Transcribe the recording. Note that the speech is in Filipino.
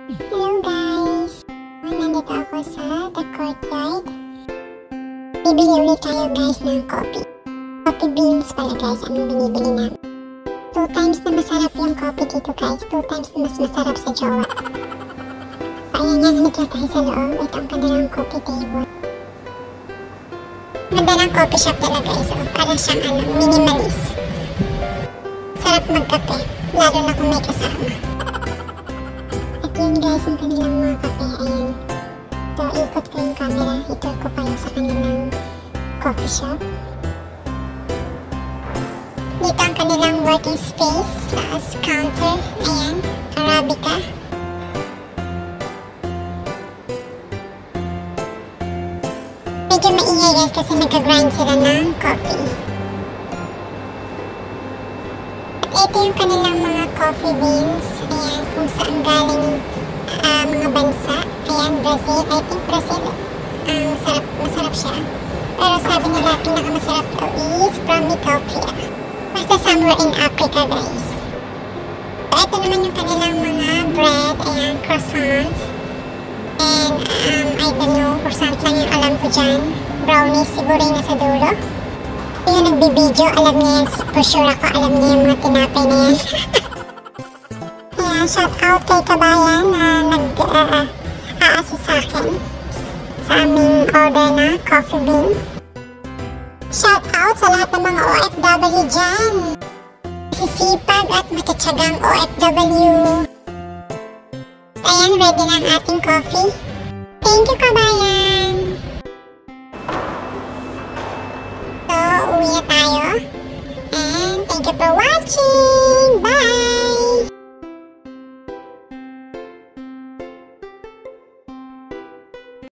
Hello guys! Nandito ako sa The Courtyard. Bibili ulit tayo guys ng coffee. Coffee beans pala guys ang binibili namin. 2 times na masarap yung coffee dito guys. 2 times na mas masarap sa jowa. Ayan yan, halika tayo sa loob. Ito ang kanilang coffee table. Ganda ng coffee shop nila guys. Para siyang minimalist. Sarap magkape. Lalo na kung may kasama. Yun guys, yung kanilang mga kape, ayan. So, ikot ko yung camera, itour ko pa yung sa kanilang coffee shop. Dito ang kanilang working space, taas counter, ayan, Arabica. Medyo maingay guys kasi nagka-grind sila ng coffee. At ito yung kanilang mga coffee beans, ayan, kung saan galing mga bansa. Ayan, Brazil. I think Brazil. Masarap siya. Pero sabi nila, pinakamasarap daw is from Ethiopia. Basta somewhere in Africa, guys. So, ito naman yung kanilang mga bread. Ayan, croissants. And, I don't know, croissant lang yung alam ko dyan. Brownies, siguro yung nasa dulo. Yung nagbibideo, alam niya yan. For sure ako, alam niya yung mga tinapay na yan. Shout out kay Kabayan na nag-a-assist sa akin sa aming order na coffee bean. Shout out sa lahat ng mga OFW dyan. Sisipag at matitsagang OFW. Ayan, ready na ang ating coffee. Thank you, Kabayan. So, uwi na tayo. And thank you for watching. Bye!